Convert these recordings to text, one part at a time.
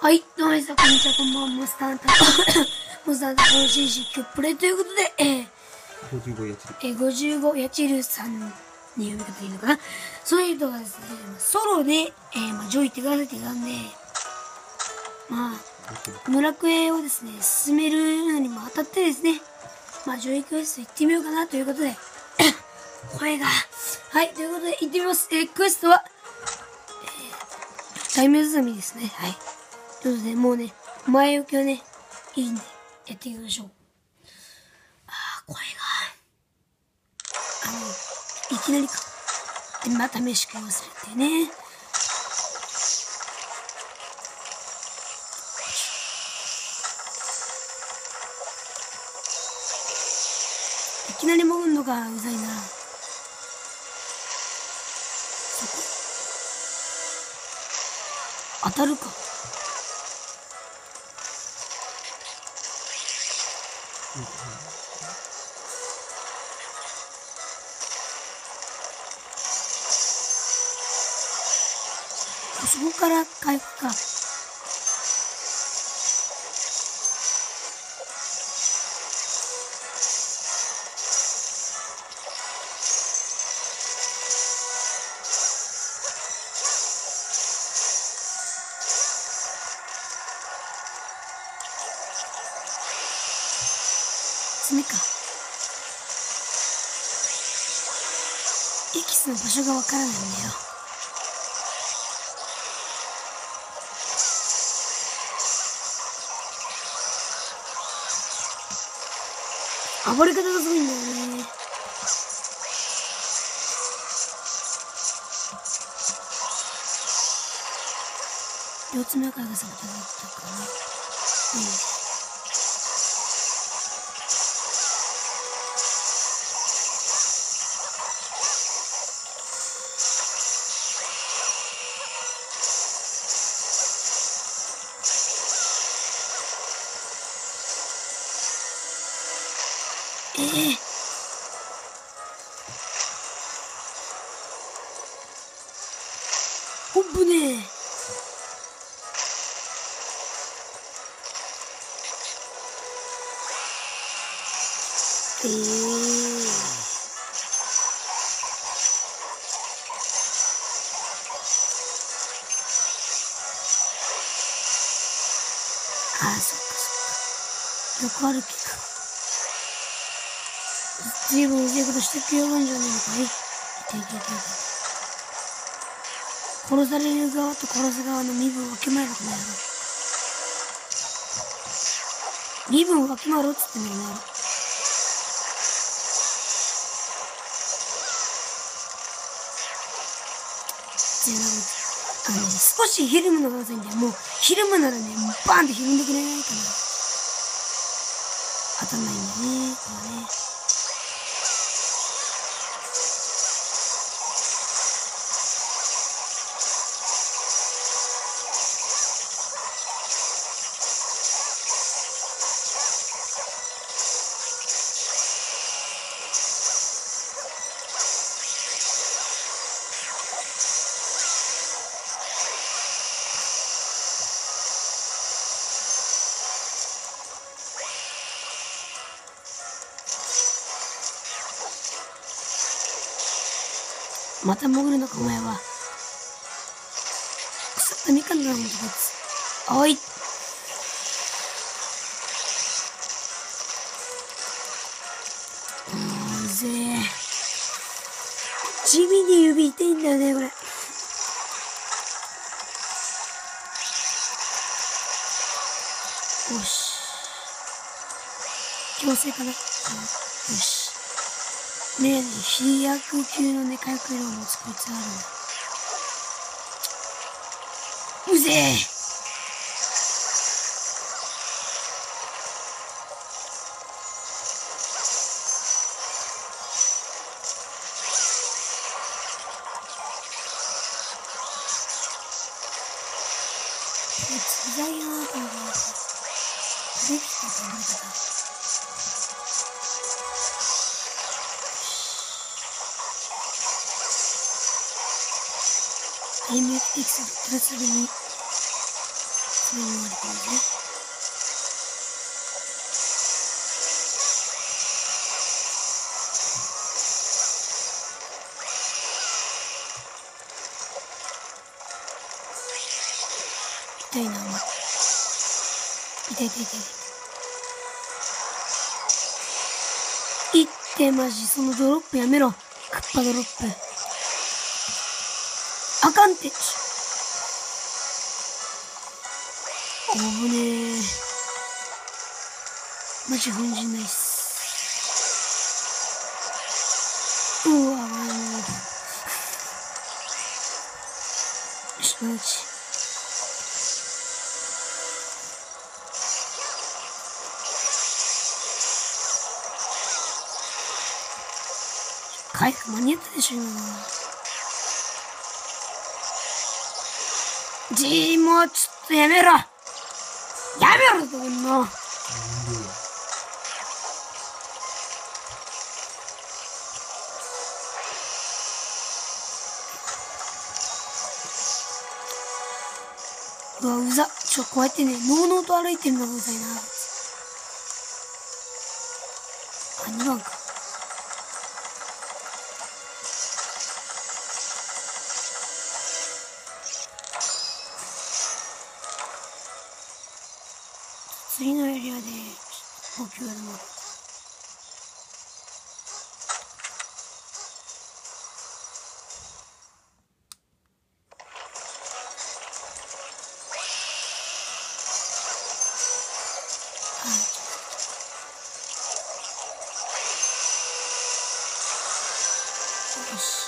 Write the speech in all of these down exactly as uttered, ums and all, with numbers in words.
はい、どうも皆さん、こんにちは、こんばんは、モンスターハンター、モンスターハンターこの新実況プレイということで、えー、 ごじゅうごやちる。 えー、ごじゅうごやちるさんに読み方いいのかな。そういう人がですね、ソロで、えー、まあ、上位ってくださいって言ったんで、まあ、村クエをですね、進めるのにも当たってですね、まあ、上位クエスト行ってみようかなということで、声が、はい、ということで行ってみます。えー、クエストは、えー、大名包みですね、はい。ということで、もうね、前置きはね、いいんで、やっていきましょう。あー、声が。あの、いきなりか。で、また飯食い忘れてね。いきなり潜んのか、うざいな。そこ。当たるか。そこから回復か。爪か。エキスの場所がわからないんだよ。暴れ方がすごいんだよね。両爪赤いがされたからね。うん。ええほんぶねえ。ええああ、そっかそっか。横歩きか。ずいぶんうぜえことしてくよるんじゃねえのかい。いていていていて。殺される側と殺す側の身分をわきまえろ、この野郎。身分をわきまえろっつってんだよね。全然あのね、少しひるむのが遅いんだよ。もう、ひるむならね、バーンってひるんでくれないかな。当たんないんだよね、これね。また潜るのか、お前は。腐ったみかんだな、ほんとこいつ。おい。うーぜえ。地味に指痛いんだよね、これ。よし。強制かな。うん、よし。ねえねえ、飛躍級のね、回復量を持つこいつがあるんだ。うぜえ。こいつうざいなぁ、この子。できたか、できた。延命エキスプラスに、それに言われてるんですね。痛いな、お前。痛い痛い痛い痛い。いってマジ、そのドロップやめろ。クッパドロップ。あかんって。おぶねー。マジ本陣ないっす。うわ、もう。よし、マジ。回復間に合ったでしょ、今の。じー、もうちょっとやめろ。やめろ、とんの。うわ、うざ。ちょ、こうやってね、のうのうと歩いてるのがうざいな。あ、にばんか。次のエリアで補給やるの。よし。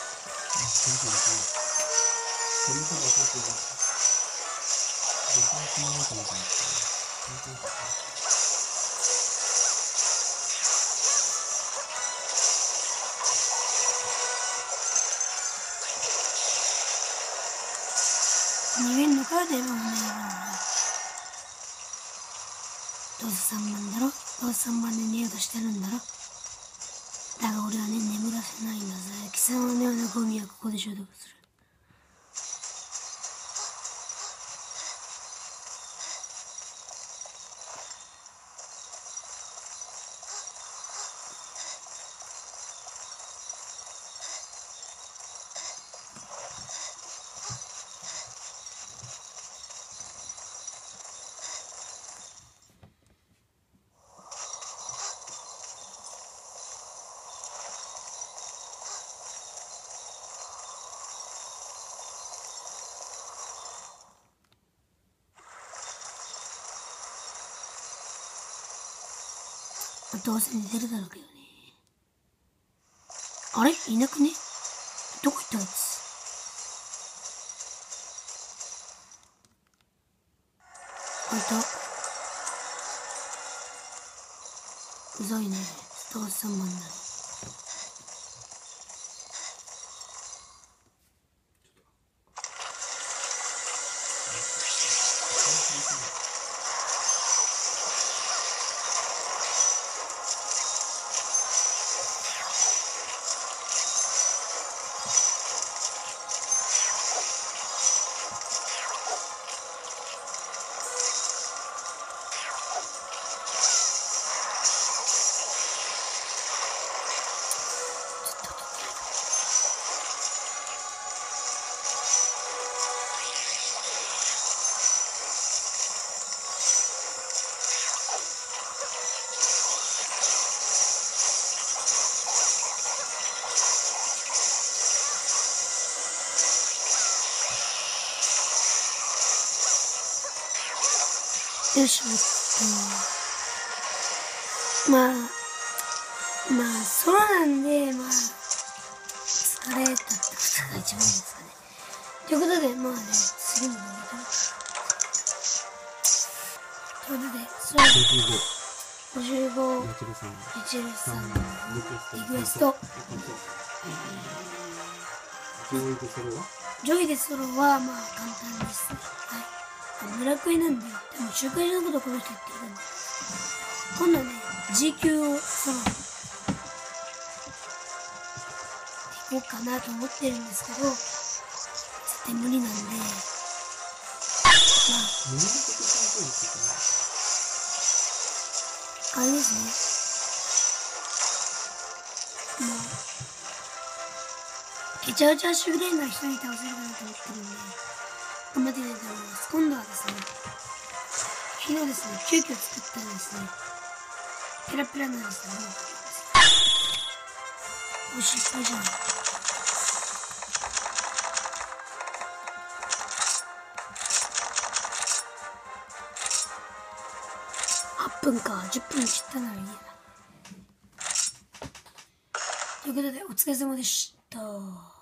逃げんのか、でもね。どうせさんばんだろ。どうせさんばんで逃げようとしてるんだろ。だが俺はね、眠らせないんだぜ。貴様のようなゴミはここで消毒する。どうせ寝てるだろうけどね。あれいなくね？どこ行ったやつ？あいた。うざいね。スターさんばんだね。よし、えっと、まあ、まあ、ソロなんで、まあ、疲れたってことが一番いいですかね。ということで、まあね、次もどうかな。ということで、それごじゅうご、みちるさんのリクエスト。ジョイでソロは、まあ、簡単ですね。はい。村クエなんで、多分周回のことをこの人言ってるんで。今度はね、G 級をソロ、行こうかなと思ってるんですけど、絶対無理なんで、 あれですね。まあ、エチャウチャーシュグレーな人に倒せるかなと思ってるんで、頑張っていきたいと思います。今度はですね、昨日ですね、急遽作ったんですね、ペラペラなんですけど、お失敗じゃない。はっぷんか、じゅっぷん切ったならいいやな。ということで、お疲れ様でした。